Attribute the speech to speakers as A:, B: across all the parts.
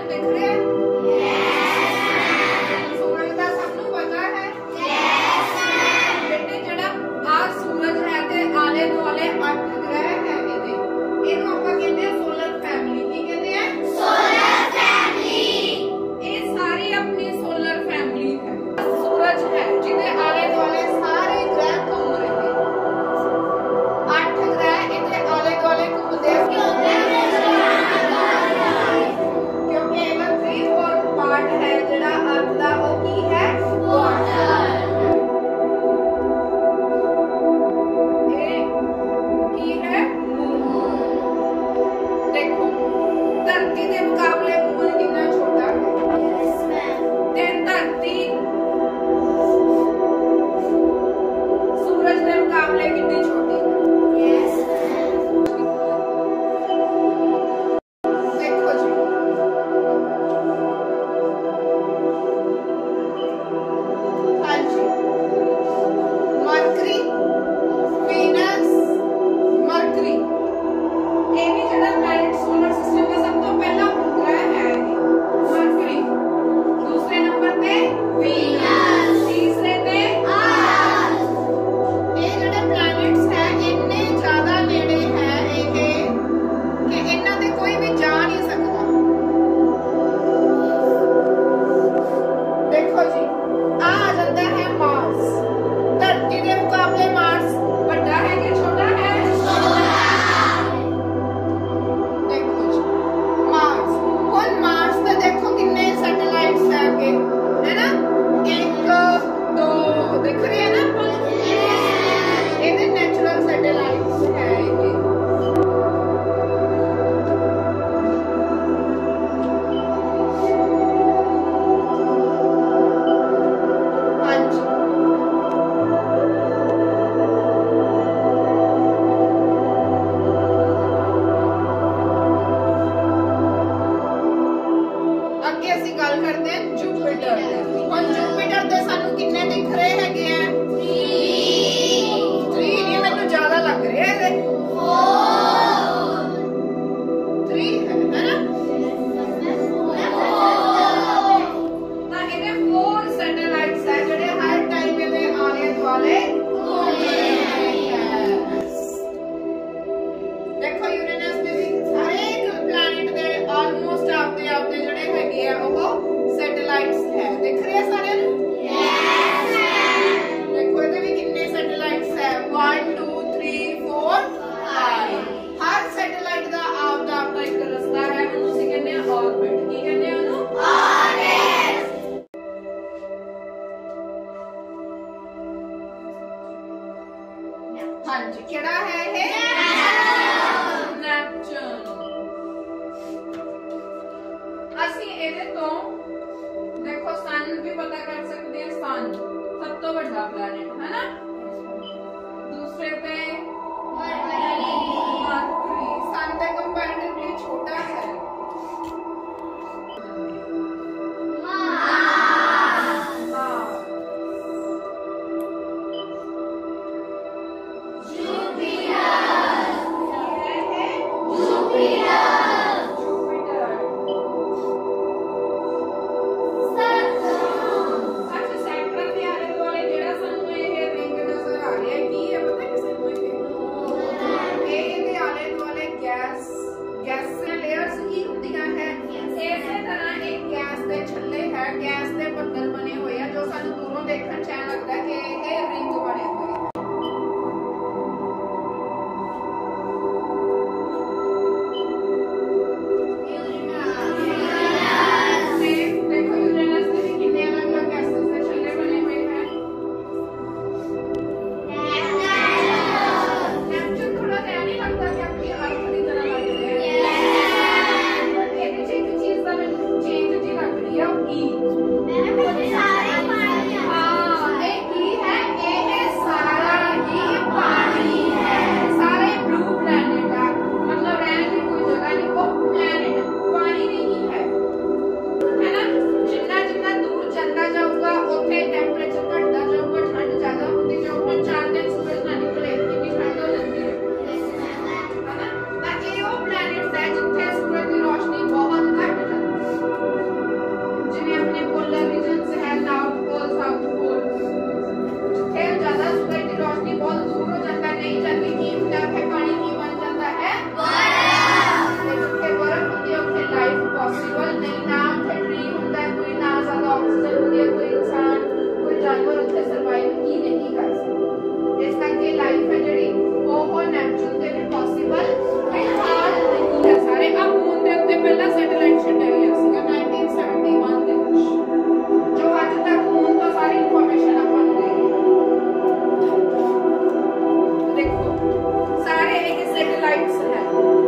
A: दिख रहे हैं? सूरज का सबनू पता है? बेटे जड़ा आ सूरज है ते आले दुआले 8 ग्रह है ਇਹਨੂੰ ਆਪਾਂ ਕਹਿੰਦੇ ਆ ਸੋਲਰ ਫੈਮਿਲੀ। ਕੀ ਕਹਿੰਦੇ ਆ? Solar family. ਇਹ ਸਾਰੀ ਆਪਣੀ ਸੋਲਰ ਫੈਮਿਲੀ ਹੈ। सूरज है ਜਿਹਦੇ ਆਲੇ ਦੁਆਲੇ ਸਾਰੇ ਗ੍ਰਹਿ ਘੁੰਮ ਰਹੇ ਨੇ। 8 ਗ੍ਰਹਿ ਇਹਦੇ ਆਲੇ ਦੁਆਲੇ ਘੁੰਮਦੇ ਆ ਕਿਉਂਕਿ ਇਹਦਾ 3/4 ਪਾਰਟ ਹੈ ਜਿਹੜਾ ਅਰਥ ਦਾ ਉਹ ਕੀ ਹੈ? ਵਾਟਰ। धरती के मुकाबले मून कितना छोटा है? धरती सूरज के मुकाबले कितनी छोटी है? देखो जी हाँ जी मरकरी वीनस मरकरी ये भी जड़ा प्लैनेट सोलर सिस्टम का सब तो पहला ग्रह है मरकरी। दूसरे नंबर पे वीनस, तीसरे पे अर्थ। ये जड़े प्लैनेट्स है इन्ने ज्यादा नेड़े है कि इन्हां ते कोई भी जा नहीं सकता। देखो जी आ जाता है मार्स। धरती के मुकाबले मार्स बड़ा है कि छोटा है? देखो कितने सैटेलाइट्स है आपके, है ना? 1 2 दिख रहे हैं ना? ये नेचुरल सैटेलाइट्स है ये। हाँ जी ਅੱਗੇ ਅਸੀਂ ਗੱਲ ਕਰਦੇ ਹਾਂ ਜੁਪੀਟਰ। ਹੁਣ ਜੁਪੀਟਰ ਦੇ ਸਾਨੂੰ ਕਿੰਨੇ ਦਿਖ ਰਹੇ ਹੈਗੇ ਆ? 3 ਨਹੀਂ ਮੈਨੂੰ ਜ਼ਿਆਦਾ ਲੱਗ ਰਿਹਾ ਇਹਦੇ 3 ਹੈ ਨਾ? ਤਾਂ ਇਹਦੇ 4 ਸੈਟੇਲਾਈਟਸ ਹੈ ਜਿਹੜੇ ਹਰ ਟਾਈਮ ਇਹਦੇ ਆਲੇ ਦੁਆਲੇ ਘੁੰਮਦੇ ਹੈ। ਦੇਖੋ ਯੂਰੇਨਸ ਦੇ ਵੀ ਹਰੇਕ ਪਲੈਨਟ ਦੇ ਆਲਮੋਸਟ ਆਪਦੇ ਜਿਹੜੇ ਹੈਗੇ ਆ ਉਹ ਸੈਟੇਲਾइट्स है। दिख रहे हैं सारे नु? Yes ma'am. देखो ਇਹਦੇ ਵੀ ਕਿੰਨੇ ਸੈਟੇਲਾइट्स है 1 2 3 4 5। ਹਰ ਸੈਟੇਲਾਈਟ ਦਾ ਆਪਦਾ ਆਪਦਾ ਇੱਕ ਰਸਤਾ ਹੈ ਉਹਨੂੰ ਅਸੀਂ ਕਹਿੰਦੇ ਆ ਆਰਬਿਟ। ਕੀ ਕਹਿੰਦੇ ਆ ਉਹਨੂੰ? ਆਰਬਿਟ। ਹਾਂਜੀ ਕਿਹੜਾ ਹੈ ਇਹ? ਨੈਪਚੂਨ। ਅਸੀਂ ਇਹਦੇ ਤੋਂ देखो सन भी पता कर सकते हैं। सन सब तो बड़ा प्लैनेट है ना? दूसरे पे मरकरी सन से कंपैरेटिवली छोटा है। ਸਰਵਾਈਵ ਹੀ ਨਹੀਂ ਕਰ ਸਕਦੇ। ਇਸ ਕਰਕੇ ਲਾਈਫ ਹੈ ਜਿਹੜੀ ਉਹ ਨੈਪਚੂਨ ਤੇ ਵੀ ਪੋਸੀਬਲ ਫਿਲਹਾਲ ਨਹੀਂ ਹੈ। ਸਾਰੇ ਆ ਮੂਨ ਦੇ ਉੱਤੇ ਪਹਿਲਾਂ ਸੈਟੇਲਾਈਟ ਛੱਡਿਆ ਗਿਆ ਸੀਗਾ 1971 ਦੇ ਵਿੱਚ, ਜੋ ਅੱਜ ਤੱਕ ਮੂਨ ਤੋਂ ਸਾਰੀ ਇਨਫੋਰਮੇਸ਼ਨ ਆਪਾਂ ਨੂੰ ਦੇ ਰਹੀ ਹੈ। ਦੇਖੋ ਸਾਰੇ ਇਹ ਸੈਟੇਲਾइट्स है,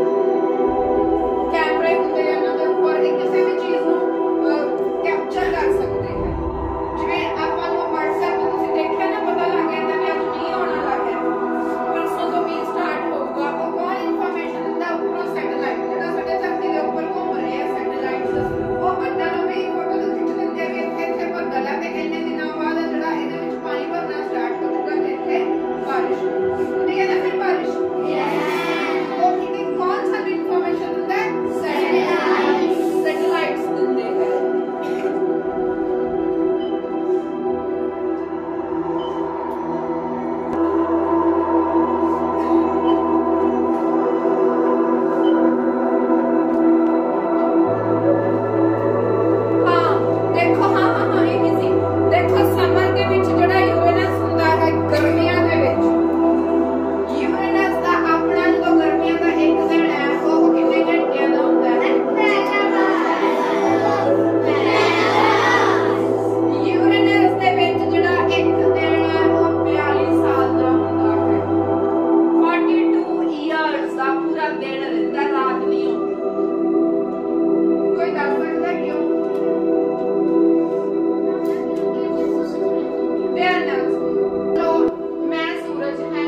A: कैमरे होंगे ਇਹਨਾਂ ਦੇ ਉੱਪਰ ਕਿਸੇ ਵੀ ਚੀਜ਼ ਨੂੰ ਕੈਪਚਰ ਕਰ ਸਕਦੇ ਹੈ। ਜਿਵੇਂ ਆਪਾਂ ਨੂੰ WhatsApp ਤੇ ਤੁਸੀਂ ਦੇਖਿਆ ਨਾ, ਪਤਾ ਲੱਗ ਗਿਆ ਕਿ ਅੱਜ ਮੀਂਹ ਆਉਣ ਵਾਲਾ ਹੈ, ਪਰਸੋਂ ਤੋਂ ਮੀਂਹ ਸਟਾਰਟ ਹੋਊਗਾ। ਉਹ ਕੌਣ ਇਨਫੋਰਮੇਸ਼ਨ ਦਿੰਦਾ? ਉੱਪਰੋਂ ਸੈਟੇਲਾਈਟ ਜਿਹੜਾ ਸਾਡੇ ਧਰਤੀ ਦੇ ਉੱਪਰ ਘੁੰਮ ਰਹੇ ਆ ਸੈਟੇਲਾਈਟਸ, ਉਹ ਬੱਦਲ ਨੂੰ ਵੀ ਫੋਟੋ ਖਿੱਚ ਦਿੰਦੇ ਆ ਵੀ ਇੱਥੇ ਬੱਦਲ ਹੈ ਤੇ ਇੰਨੇ ਦਿਨਾਂ ਬਾਅਦ ਜਿਹੜਾ ਇਹਦੇ ਵਿੱਚ ਪਾਣੀ ਭਰਨਾ ਸਟਾਰਟ ਹੋ ਜਾਊਗਾ ਤੇ ਇੱਥੇ ਬਾਰਿਸ਼ ਹੁੰਦੀ ਹੈ ਨਾ, ਫਿਰ ਬਾਰਿਸ਼ कौन सा इन्फॉर्मेशन होता है? सैटेलाइट्स देते हैं। हाँ देखो, हाँ ये भी सी देखो समर के विच जड़ा यूरेनस हुंदा है गर्मियां दे विच, यूरेनस दा अपना जो गर्मियां दा एक दिन है वो कितने घंटियां दा हुंदा है? यूरेनस दे विच जड़ा एक दिन है वो 42 साल दा हुंदा है। 42 इयर्स दा पूरा दिन रहंदा, रात नहीं होंदी। कोई दस सकदा क्यों? मैं सूरज है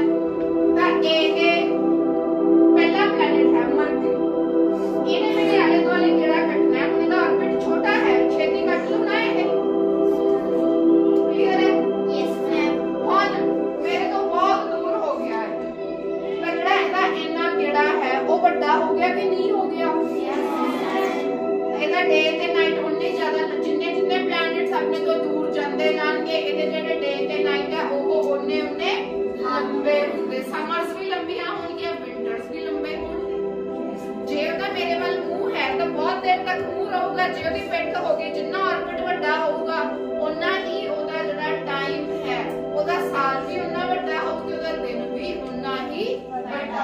A: पहला प्लैनेट है मरकरी। ਇਹਨੇ ਮੇਰੇ ਆਲੇ ਦੁਆਲੇ ਜਿਹੜਾ ਕੱਟਣਾ ਹੈ, ਉਹਦਾ ਆਰਬਿਟ ਛੋਟਾ ਹੈ, ਛੇਤੀ ਕੱਟ ਲੂ ਨਾ ਇਹ। ਕਲੀਅਰ ਹੈ? Yes ma'am. ਹੁਣ ਮੇਰੇ ਤੋਂ ਬਹੁਤ ਦੂਰ ਹੋ ਗਿਆ ਹੈ, ਪਰ ਜਿਹੜਾ ਇਹਦਾ ਇੰਨਾ ਕਿਹੜਾ ਹੈ ਉਹ ਵੱਡਾ ਹੋ ਗਿਆ ਕਿ ਨਹੀਂ ਹੋ ਗਿਆ? ਇਹਦਾ ਡੇ ਤੇ ਨਾਈਟ ਉਨੇ ਜ਼ਿਆਦਾ, ਜਿੰਨੇ ਜਿੰਨੇ ਪਲੈਨੇਟਸ ਆਪਣੇ ਤੋਂ ਦੂਰ ਜਾਂਦੇ ਜਾਣਗੇ ਇਹਦੇ ਜਿਹੜੇ ਡੇ ਤੇ ਨਾਈਟ ਹੈ ਉਹ ਉਨੇ ਉਨੇ ਲੰਬੇ ਹੁੰਦੇ। ਸਮਰਸ ਵੀ ਲੰਬੀਆਂ ਹੋਣਗੀਆਂ, ਵਿੰਟਰਸ ਵੀ ਲੰਬੇ ਹੋਣਗੇ। ਜੇ ਉਹਦਾ ਮੇਰੇ ਵੱਲ ਮੂੰਹ ਹੈ ਤਾਂ ਬਹੁਤ ਦੇਰ ਤੱਕ ਮੂੰਹ ਰਹੂਗਾ, ਜੇ ਉਹਦੀ ਪਿੱਠ ਹੋ ਗਈ, ਜਿੰਨਾ ਆਰਬਿਟ ਵੱਡਾ ਹੋਊਗਾ ਉਨਾ ਹੀ ਉਹਦਾ ਜਿਹੜਾ ਟਾਈਮ ਹੈ, ਉਹਦਾ ਸਾਲ ਵੀ ਉਨਾ ਵੱਡਾ ਹੋਊ ਤੇ ਉਹਦਾ ਦਿਨ ਵੀ ਉਨਾ ਹੀ ਵੱਡਾ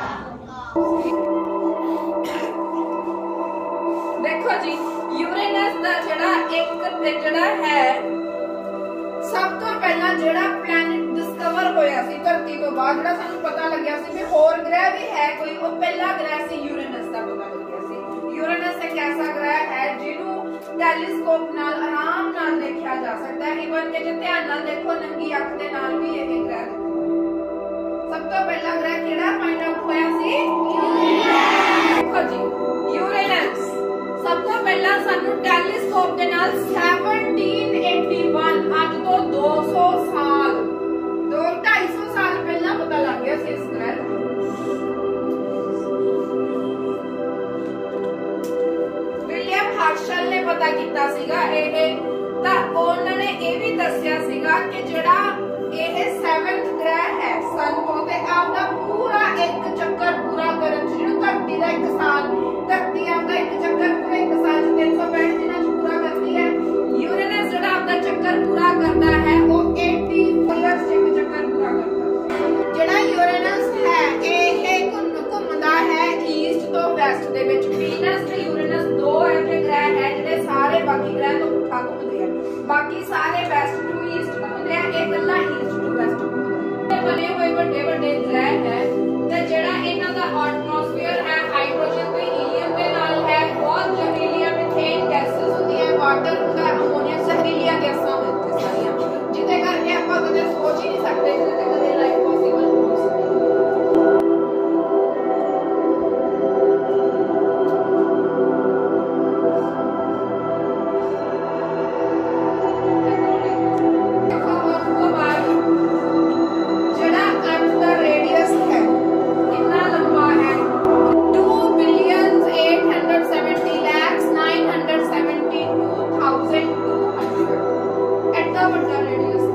A: ਦੇਖੋ ਜੀ, यूरेनस ਦਾ ਜਿਹੜਾ ਇੱਕ ਤੇ ਜਿਹੜਾ ਹੈ ਸਭ ਤੋਂ ਪਹਿਲਾਂ ਜਿਹੜਾ ਪਲੈਨਟ ਡਿਸਕਵਰ ਹੋਇਆ ਸੀ ਧਰਤੀ ਤੋਂ ਬਾਅਦ, ਜਿਹੜਾ ਸਾਨੂੰ ਪਤਾ ਲੱਗਿਆ ਸੀ ਵੀ ਹੋਰ ਗ੍ਰਹਿ ਵੀ ਹੈ ਕੋਈ, ਉਹ ਪਹਿਲਾ ਗ੍ਰਹਿ ਸੀ यूरेनस ਦਾ ਪਤਾ ਲੱਗਿਆ ਸੀ। यूरेनस ਇੱਕ ਐਸਾ ਗ੍ਰਹਿ ਹੈ ਜਿਹਨੂੰ ਟੈਲੀਸਕੋਪ ਨਾਲ ਆਰਾਮ ਨਾਲ ਦੇਖਿਆ ਜਾ ਸਕਦਾ ਹੈ। ਇਵਨ ਕਿ ਜੇ ਧਿਆਨ ਨਾਲ ਦੇਖੋ ਨੰਗੀ ਅੱਖ ਦੇ ਨਾਲ ਵੀ ਇਹ ਗ੍ਰਹਿ ਸਭ ਤੋਂ ਪਹਿਲਾ ਗ੍ਰਹਿ ਕਿਹੜਾ ਫਾਈਂਡ ਆਊਟ ਹੋਇਆ ਸੀ? ਦੇਖੋ ਜੀ, यूरेनस ਸਭ ਤੋਂ ਪਹਿਲਾਂ ਸਾਨੂੰ ਟੈਲੀਸਕੋਪ ਦੇ ਨਾਲ 1781 ਅੱਜ ਤੋਂ 200 ਸਾਲ 250 ਸਾਲ ਪਹਿਲਾਂ ਪਤਾ ਲੱਗ ਗਿਆ ਸੀ ਇਸ ਗ੍ਰਹਿ ਦਾ। ਵਿਲੀਅਮ ਹਰਸ਼ਲ ਨੇ ਪਤਾ ਕੀਤਾ ਸੀਗਾ ਇਹ, ਤਾਂ ਉਹਨਾਂ ਨੇ ਇਹ ਵੀ ਦੱਸਿਆ ਸੀਗਾ ਕਿ ਜਿਹੜਾ ਇਹ 7th ਗ੍ਰਹਿ ਹੈ ਸਨ ਤੋਂ, ਤੇ ਆਪਦਾ ਪੂਰਾ ਇੱਕ ਚੱਕਰ ਪੂਰਾ ਕਰਨ ਚ ਜਿਹਨੂੰ ਧਰਤੀ ਦਾ ਇੱਕ ਸਾਲ, ਧਰਤੀ ਆਪਦਾ ਇੱਕ ਚੱਕਰ ਪੂਰਾ ਇੱਕ ਸਾਲ 365 ਦਿਨਾਂ ਚ ਪੂਰਾ ਕਰਦੀ ਹੈ। यूरेनस ਜਿਹੜਾ ਆਪਦਾ ਚੱਕਰ ਪੂਰਾ ਕਰਦਾ ਹੈ ਉਹ 80 ਇਅਰਸ ਇੱਕ ਚੱਕਰ ਪੂਰਾ ਕਰਦਾ। ਜਿਹੜਾ यूरेनस ਹੈ ਇਹ ਘੁੰਮਦਾ ਹੈ ਈਸਟ ਤੋਂ ਵੈਸਟ ਦੇ ਵਿੱਚ। ਵੀਨਸ ਤੇ यूरेनस ਦੋ ਐਸੇ ਗ੍ਰਹਿ ਹੈ ਜਿਹੜੇ ਸਾਰੇ ਬਾਕੀ ਗ੍ਰਹਿ ਤੋਂ ਪੁੱਠਾ ਘੁੰਮਦੇ ਆ, ਬਾਕੀ ਸਾਰੇ ਵੈਸਟ ਟੂ ਈਸਟ ਘੁੰਮਦੇ ਆ, ਇਹ ਇਕੱਲਾ ਈਸਟ ਟੂ ਵੈਸਟ ਘੁੰਮਦਾ। ਬਣੇ ਹੋਏ ਵੱਡੇ ਵੱਡੇ ਗ੍ਰਹਿ ਹੈ ਤੇ ਜਿਹੜਾ ਇਹਨਾਂ ਦਾ ਐਟਮੋਸਫੇਅਰ ਹੈ ਹਾਈਡਰੋਜਨ ਤੇ ਹੀਲੀਅਮ ਦੇ ਨਾਲ ਹੈ, ਬਹੁਤ ਜ਼ਹਿਰੀਲੀਆਂ ਮਿਥੇਨ ਗੈਸਸ ਹੁੰਦੀਆਂ, ਵਾਟਰ ਹੁੰਦਾ, ਅਮੋਨੀਆ, ਜ਼ਹਿਰੀਲੀਆਂ ਗੈਸਾਂ ਹੁੰਦੀਆਂ ਸਾਰੀਆਂ, ਜਿਹਦੇ ਕਰਕੇ ਆਪਾਂ ਕਦੇ ਸੋਚ ਹੀ ਨਹੀਂ ਸਕਦੇ ਕਿ ਕਦੇ ਲਾਈਫ ਪੋਸੀਬਲ ਹੋ ਸਕਦੀ। एटा बड़ा रेडियस